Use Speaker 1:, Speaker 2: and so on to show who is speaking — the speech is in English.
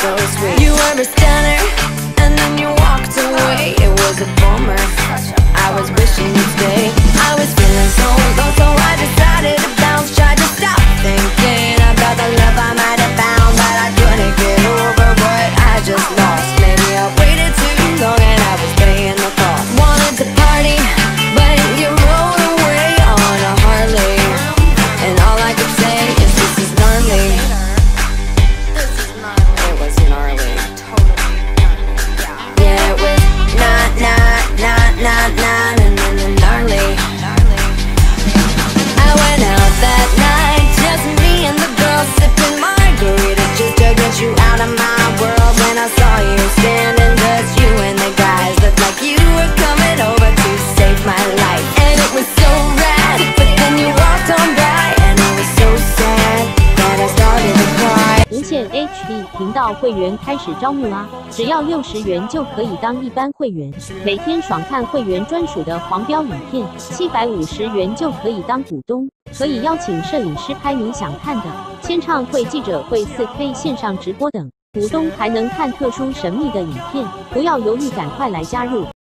Speaker 1: so sweet. You were a stunner, and then you walked away. It was a bummer. I was wishing you'd stay. I was feeling so low, so I decided to bounce. Tried to stop thinking about the love I might have found, but I couldn't get over what I just lost. Maybe I waited too long and I was paying the cost. Wanted to party, but you rolled away on a Harley, and all I could say is this is gnarly. It was gnarly. Yeah, it was gnarly. I went out that night, just me and the girls sipping margaritas, just to get you out of my world. When I saw you standing, just you and the guys looked like you were coming over to save my life, and it was so rad. But then you walked on by, and I was so sad that I started to cry.
Speaker 2: 无线 HD 频道会员开始招募啦！只要60元就可以当一般会员，每天爽看会员专属的黄标影片；750元就可以当股东，可以邀请摄影师拍你想看的，签唱会、记者会、4K 线上直播等。股东还能看特殊神秘的影片，不要犹豫，赶快来加入！